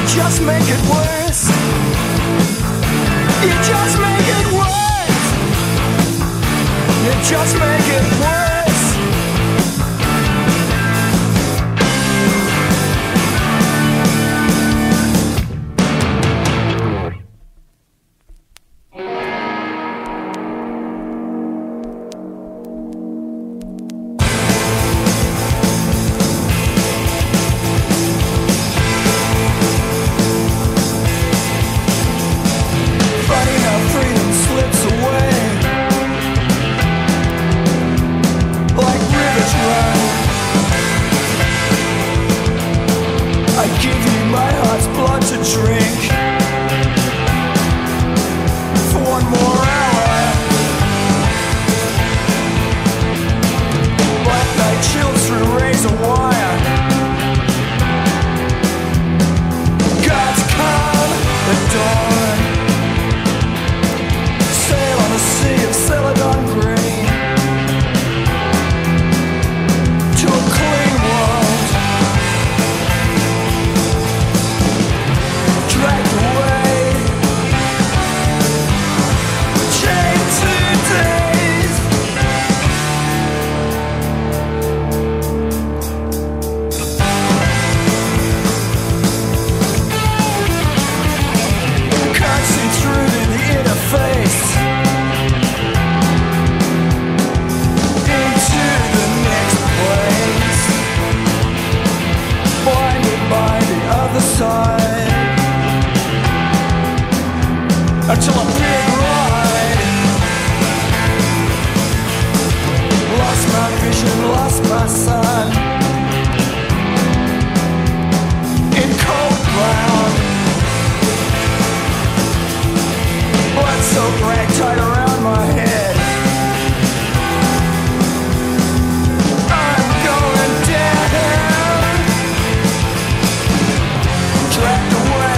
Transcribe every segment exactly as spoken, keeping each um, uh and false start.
just make it worse. You just make it worse. You just make it worse. Until a big ride. Lost my vision, lost my sun. In cold ground. Blood so bright, tied around my head. I'm going down. Dragged away.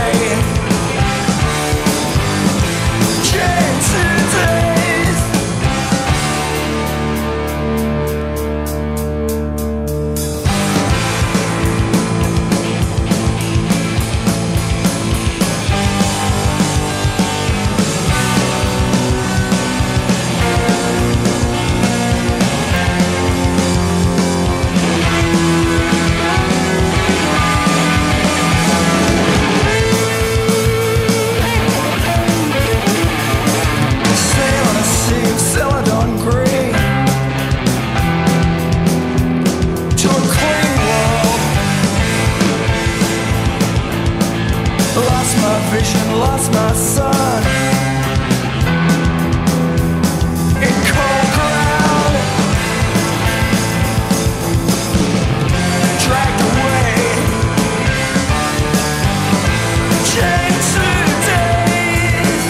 Lost my son. In cold ground. Dragged away. Chained to days.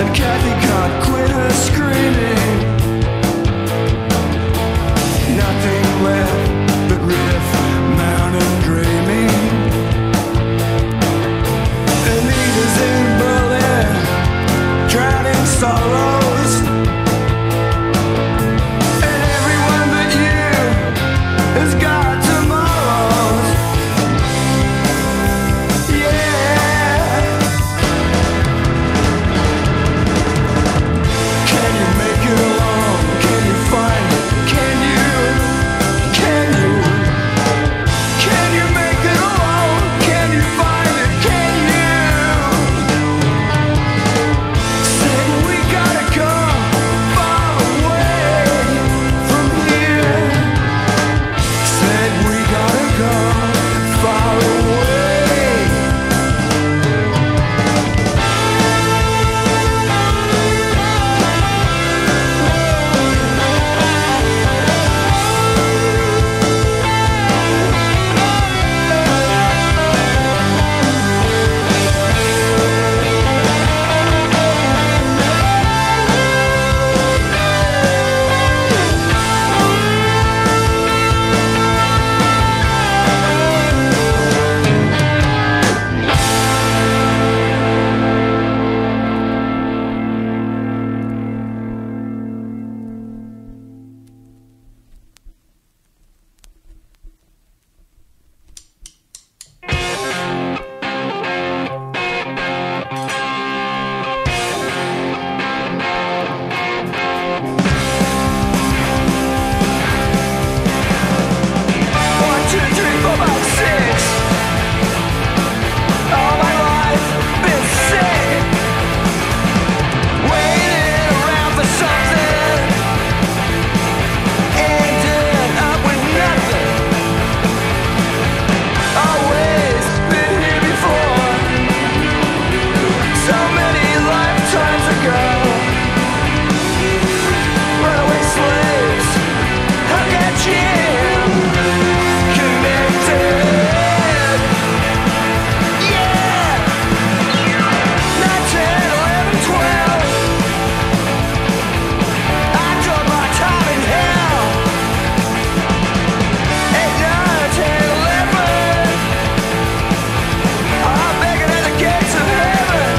and Kathy can't quit her screaming. Nothing left but riff, mountain dreaming. Anita's in Berlin, drowning sorrows, and everyone but you has got tomorrows. Yeah. Can you make it alone? Can you find it? Can you? Can you? Can you make it alone? Can you find it? Can you? Said we gotta go far away from here. Said we gotta go far away. One, two, three, four, five, six. All my life been sick, waiting around for something, ended up with nothing. Always been here before, so many lifetimes ago. Runaway slaves, how can Jim connected? Yeah! nine, ten, eleven, twelve. I drove my time in hell. eight, nine, ten, eleven. I'm begging at the gates of heaven.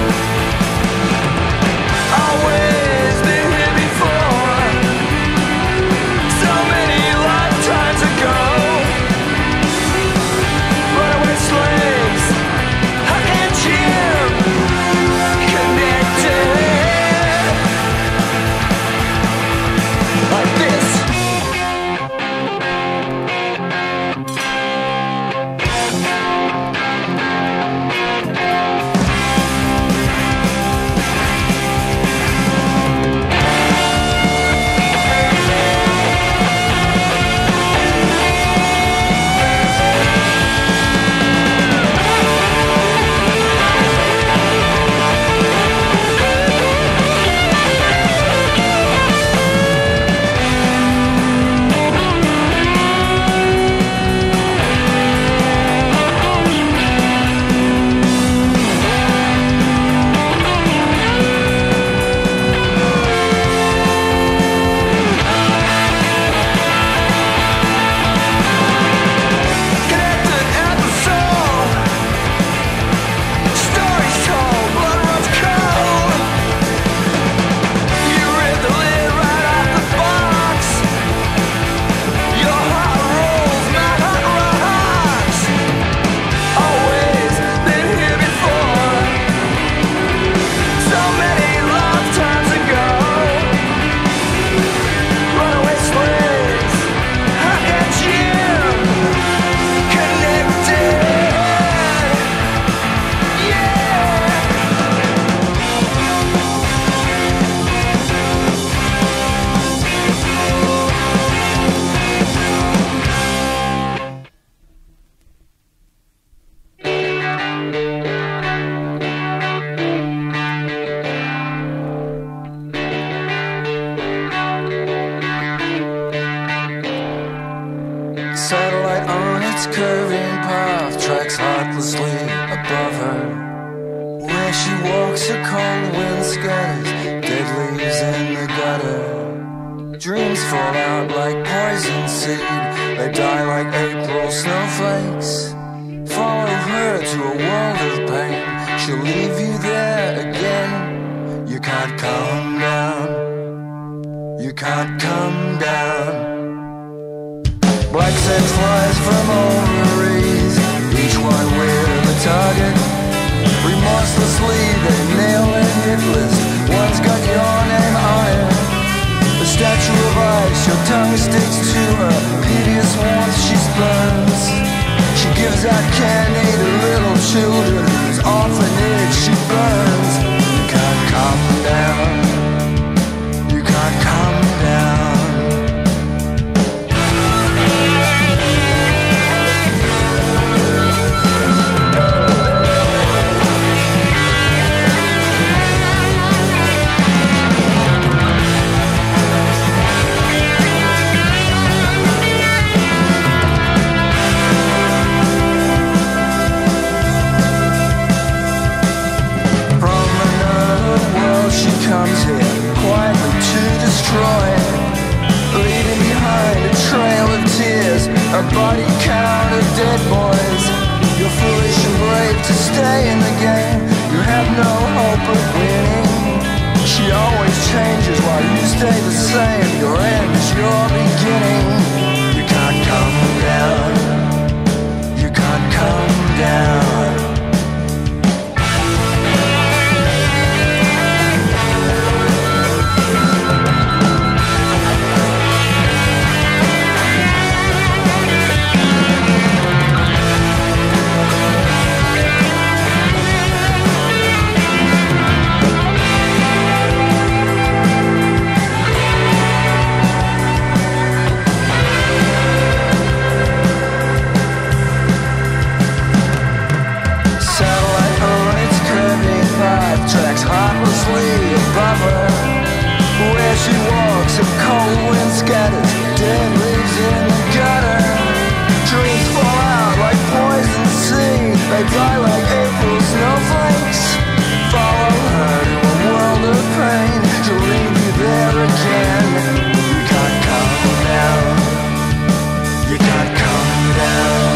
Always been here before, so many lifetimes ago. Runaway slaves, how can Jim connected like this? Connected at the soul, stories told, blood runs cold. You rip the lid right off the box. Your heart rolls, my heart rocks. Always been here before, so many lifetimes ago. Runaway slaves, how can Jim connected? Yeah. Satellite on its curving path tracks heartlessly above her. Where she walks, a cold wind scatters fall out like poison seed. They die like April snowflakes. Follow her to a world of pain. She'll leave you there again. You can't come down. You can't come down. Black sex flies from ovaries, each one with a target. Remorselessly they nail a hit list. One's got your name on it. The statue of ice, your tongue sticks to her. Piteous warmth she spurns. She gives out candy to little children whose orphanage she burns. You can't come down. You can't come down. Comes here quietly to destroy, leaving behind a trail of tears, a body count of dead boys. You're foolish and brave to stay in the game. You have no hope of winning. She always changes while you stay the same. Your end is your beginning. You can't come down. You can't come down. Tracks heartlessly above her. Where she walks, a cold wind scatters dead leaves in the gutter. Dreams fall out like poison seed. They die like April snowflakes. Follow her to a world of pain. She'll leave you there again. You can't come down. You can't come down.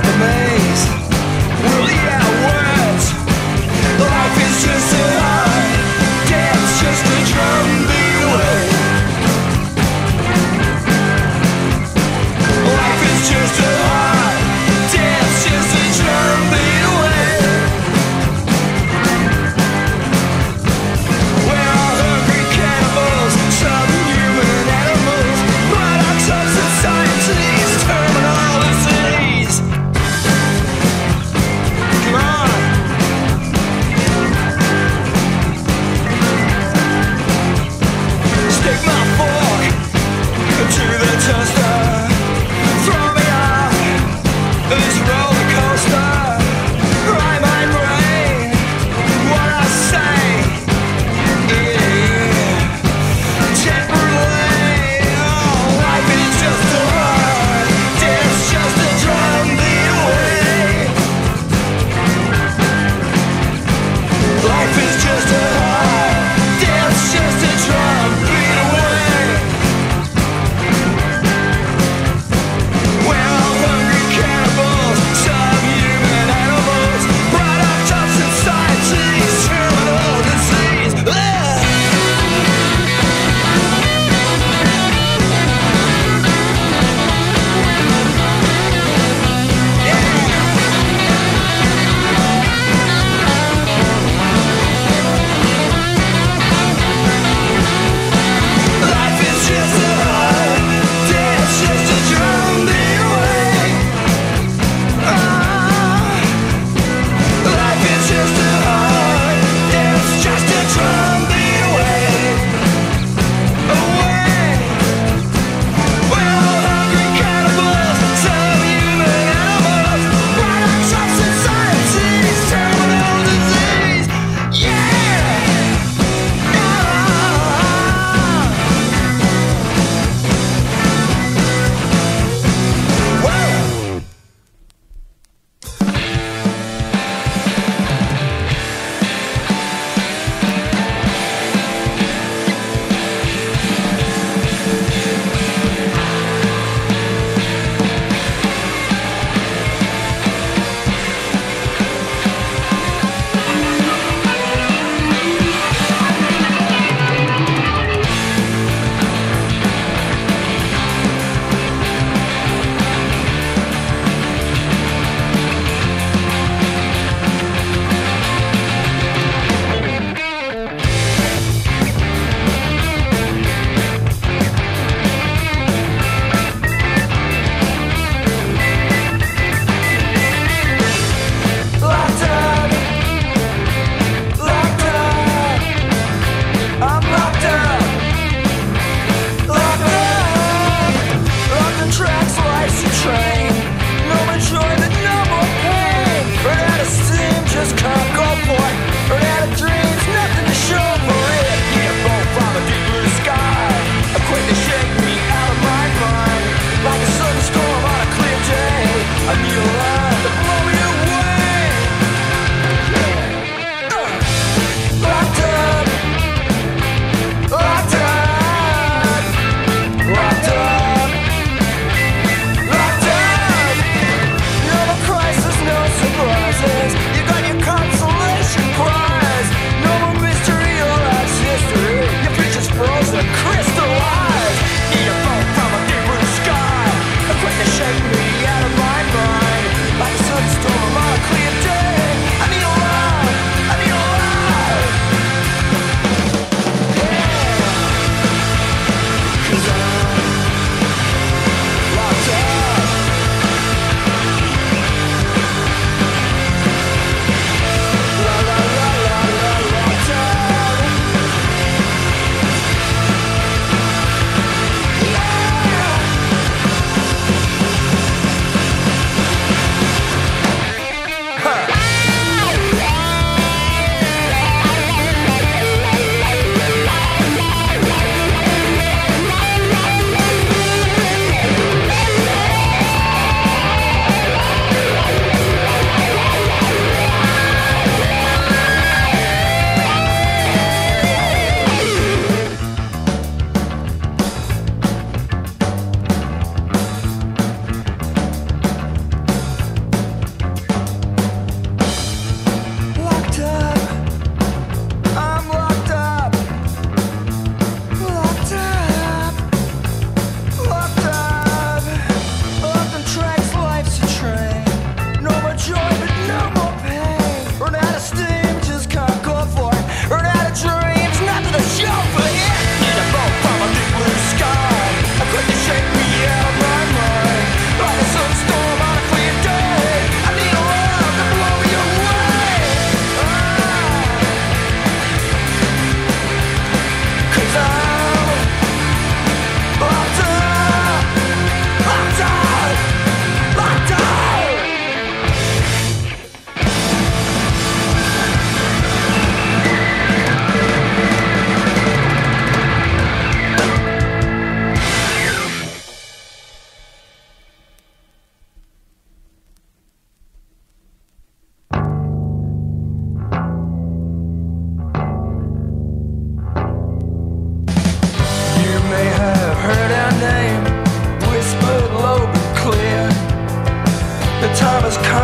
the maze. Well, yeah, words. Life is just a high, death's just a drum beat away. Life is just a high, death's just a drum beat away. We're all hungry cannibals, some human animals, products of society's terminal disease. Come on.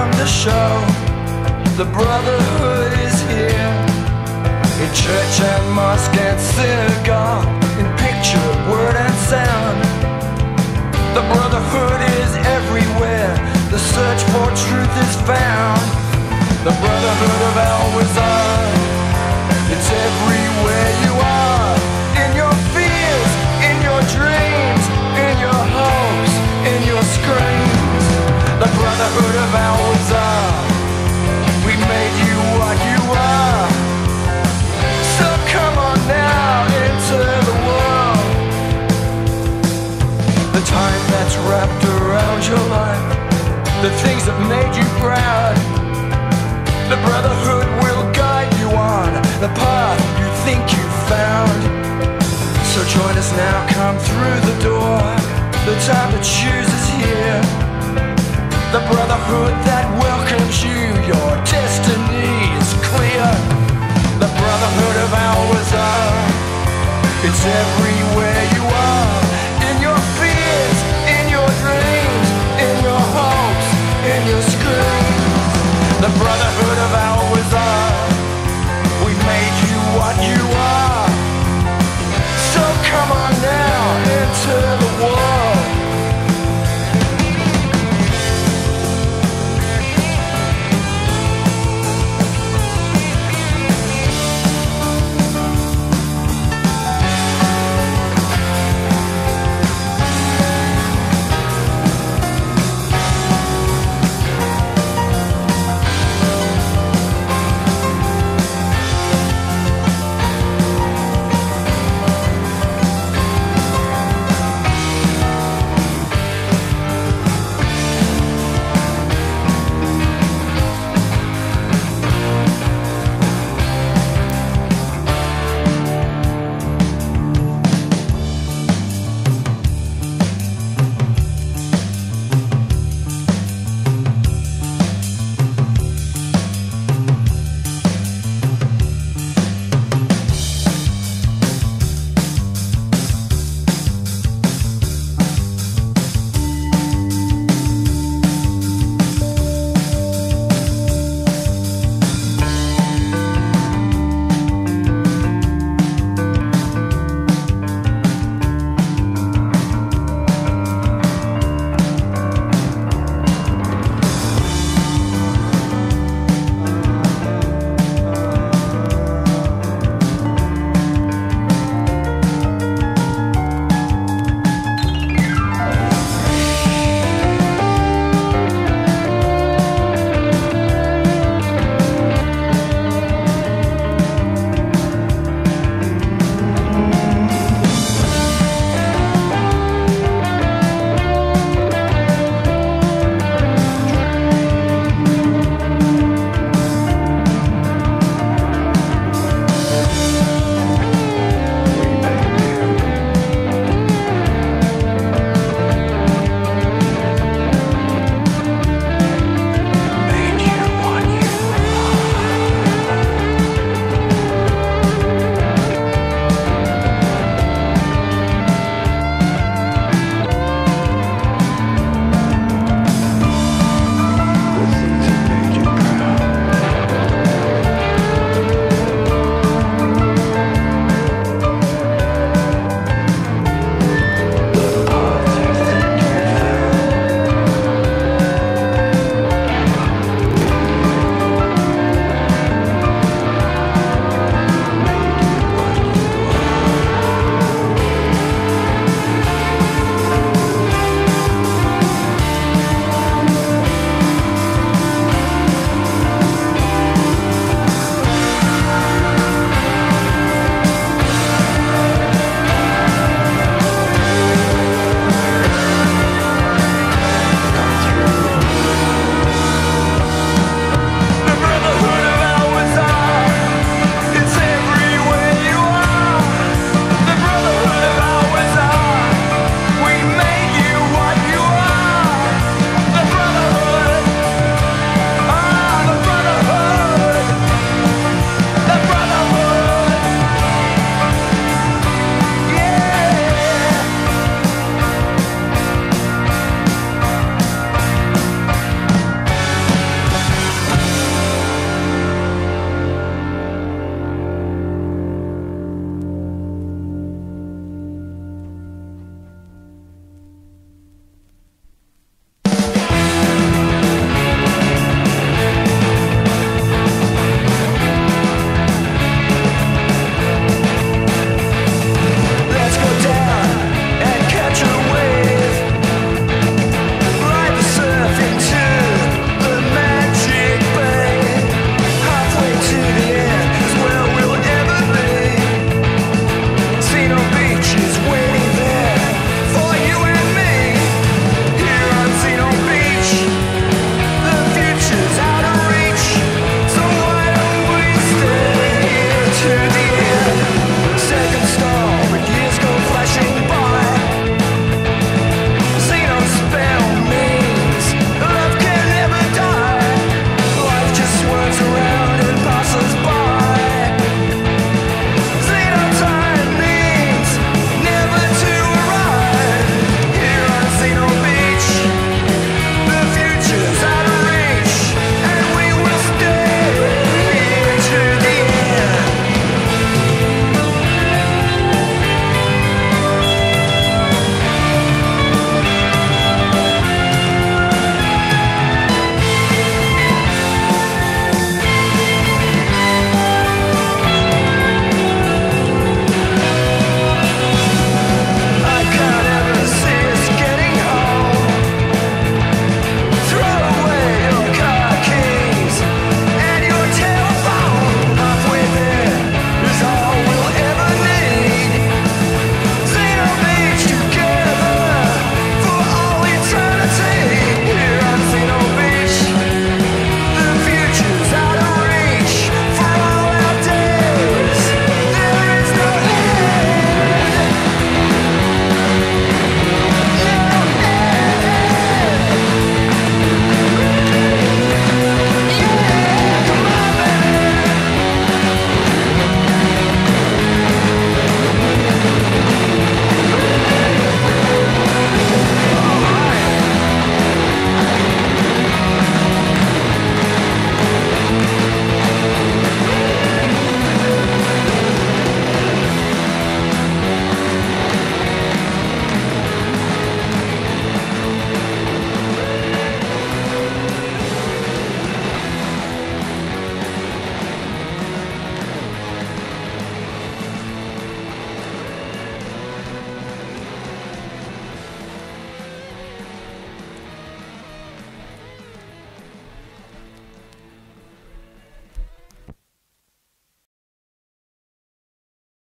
come to show the brotherhood is here. In church and mosque and synagogue, in picture, word and sound, the brotherhood is everywhere. The search for truth is found. The brotherhood of Al-Wazar, it's everywhere you are. In your fears, in your dreams, in your hopes, in your screams. The brotherhood of Al-Wazar, we made you what you are. So come on now into the world. The time that's wrapped around your life, the things that made you proud, the brotherhood will guide you on the path you think you found. So join us now, come through the door. The time to choose is here. The brotherhood that welcomes you, your destiny is clear. The brotherhood of Al-Wazar, it's everywhere you are. In your fears, in your dreams, in your hopes, in your screams. The brotherhood of Al-Wazar, we made you what you are.